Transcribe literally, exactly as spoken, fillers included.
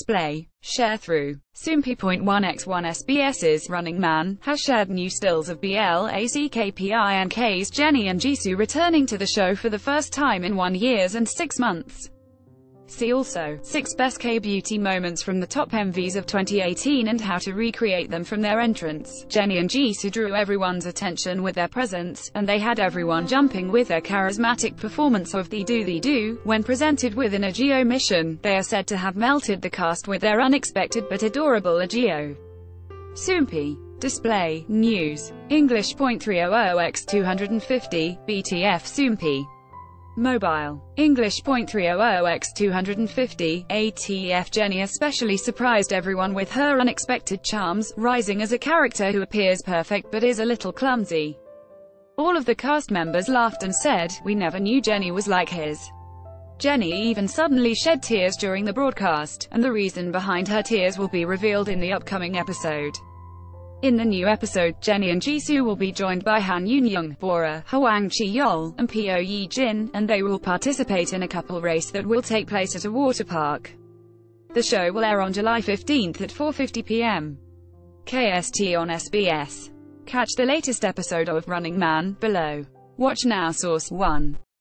display. Sharethrough. Soompi point one x one S B S's Running Man has shared new stills of BLACKPINK Jennie and Jisoo returning to the show for the first time in one years and six months. See also, six best K-beauty moments from the top M Vs of twenty eighteen and how to recreate them from their entrance. Jennie and Jisoo drew everyone's attention with their presence, and they had everyone jumping with their charismatic performance of the Do The Do. When presented with an agio mission, they are said to have melted the cast with their unexpected but adorable agio. Soompi. Display. News. English point three hundred by two hundred fifty, B T F Soompi. Mobile. English point three hundred by two hundred fifty, A T F Jennie especially surprised everyone with her unexpected charms, rising as a character who appears perfect but is a little clumsy. All of the cast members laughed and said, "We never knew Jennie was like his." Jennie even suddenly shed tears during the broadcast, and the reason behind her tears will be revealed in the upcoming episode. In the new episode, Jennie and Jisoo will be joined by Han Yoon-young, Bora, Hwang Chi-yeol, and Pyo Ye-jin, and they will participate in a couple race that will take place at a water park. The show will air on July fifteenth at four fifty p m K S T on S B S. Catch the latest episode of Running Man below. Watch now. Source one.